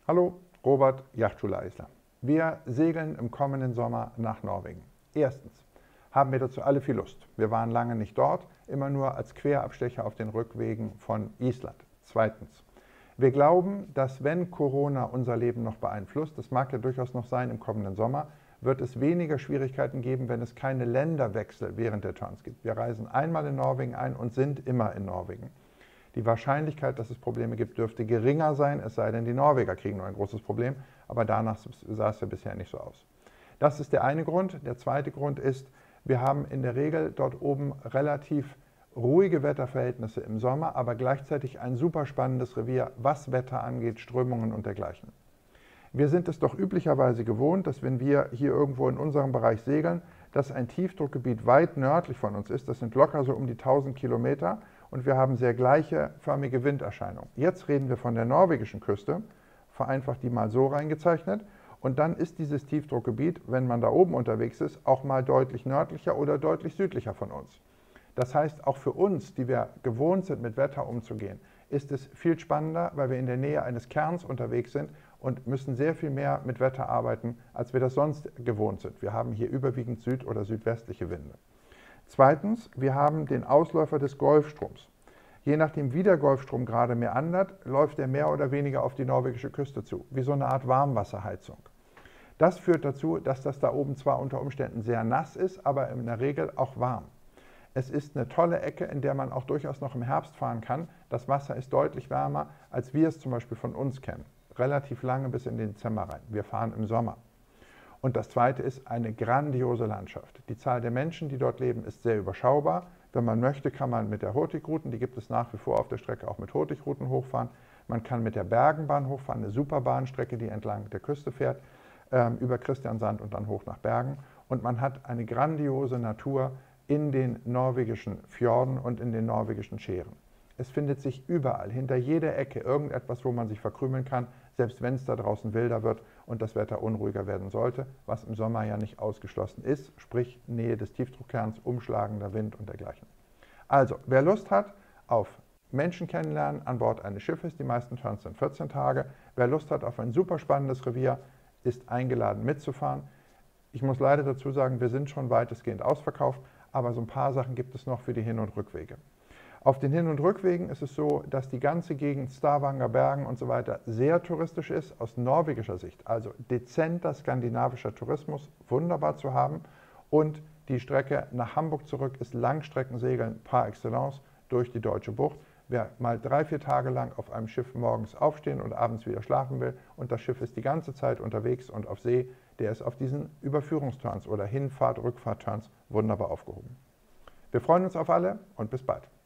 Hallo, Robert, Yachtschule Eisler. Wir segeln im kommenden Sommer nach Norwegen. Erstens haben wir dazu alle viel Lust. Wir waren lange nicht dort, immer nur als Querabstecher auf den Rückwegen von Island. Zweitens, wir glauben, dass wenn Corona unser Leben noch beeinflusst, das mag ja durchaus noch sein im kommenden Sommer, wird es weniger Schwierigkeiten geben, wenn es keine Länderwechsel während der Turns gibt. Wir reisen einmal in Norwegen ein und sind immer in Norwegen. Die Wahrscheinlichkeit, dass es Probleme gibt, dürfte geringer sein, es sei denn, die Norweger kriegen nur ein großes Problem, aber danach sah es ja bisher nicht so aus. Das ist der eine Grund. Der zweite Grund ist, wir haben in der Regel dort oben relativ ruhige Wetterverhältnisse im Sommer, aber gleichzeitig ein super spannendes Revier, was Wetter angeht, Strömungen und dergleichen. Wir sind es doch üblicherweise gewohnt, dass wenn wir hier irgendwo in unserem Bereich segeln, dass ein Tiefdruckgebiet weit nördlich von uns ist. Das sind locker so um die 1000 Kilometer und wir haben sehr gleichförmige Winderscheinungen. Jetzt reden wir von der norwegischen Küste, vereinfacht die mal so reingezeichnet. Und dann ist dieses Tiefdruckgebiet, wenn man da oben unterwegs ist, auch mal deutlich nördlicher oder deutlich südlicher von uns. Das heißt, auch für uns, die wir gewohnt sind, mit Wetter umzugehen, ist es viel spannender, weil wir in der Nähe eines Kerns unterwegs sind und müssen sehr viel mehr mit Wetter arbeiten, als wir das sonst gewohnt sind. Wir haben hier überwiegend süd- oder südwestliche Winde. Zweitens, wir haben den Ausläufer des Golfstroms. Je nachdem, wie der Golfstrom gerade meandert, läuft er mehr oder weniger auf die norwegische Küste zu, wie so eine Art Warmwasserheizung. Das führt dazu, dass das da oben zwar unter Umständen sehr nass ist, aber in der Regel auch warm. Es ist eine tolle Ecke, in der man auch durchaus noch im Herbst fahren kann. Das Wasser ist deutlich wärmer, als wir es zum Beispiel von uns kennen. Relativ lange bis in den Dezember rein. Wir fahren im Sommer. Und das Zweite ist eine grandiose Landschaft. Die Zahl der Menschen, die dort leben, ist sehr überschaubar. Wenn man möchte, kann man mit der Hurtigruten, die gibt es nach wie vor auf der Strecke, auch mit Hurtigruten hochfahren. Man kann mit der Bergenbahn hochfahren, eine super Bahnstrecke, die entlang der Küste fährt, über Kristiansand und dann hoch nach Bergen. Und man hat eine grandiose Natur in den norwegischen Fjorden und in den norwegischen Schären. Es findet sich überall, hinter jeder Ecke, irgendetwas, wo man sich verkrümeln kann, selbst wenn es da draußen wilder wird und das Wetter unruhiger werden sollte, was im Sommer ja nicht ausgeschlossen ist, sprich Nähe des Tiefdruckkerns, umschlagender Wind und dergleichen. Also, wer Lust hat auf Menschen kennenlernen an Bord eines Schiffes, die meisten Turns sind 14 Tage, wer Lust hat auf ein super spannendes Revier, ist eingeladen mitzufahren. Ich muss leider dazu sagen, wir sind schon weitestgehend ausverkauft, aber so ein paar Sachen gibt es noch für die Hin- und Rückwege. Auf den Hin- und Rückwegen ist es so, dass die ganze Gegend Stavanger, Bergen und so weiter sehr touristisch ist, aus norwegischer Sicht. Also dezenter skandinavischer Tourismus, wunderbar zu haben. Und die Strecke nach Hamburg zurück ist Langstreckensegeln par excellence durch die Deutsche Bucht. Wer mal 3-4 Tage lang auf einem Schiff morgens aufstehen und abends wieder schlafen will und das Schiff ist die ganze Zeit unterwegs und auf See, der ist auf diesen Überführungsturns oder Hinfahrt-Rückfahrt-Turns wunderbar aufgehoben. Wir freuen uns auf alle und bis bald.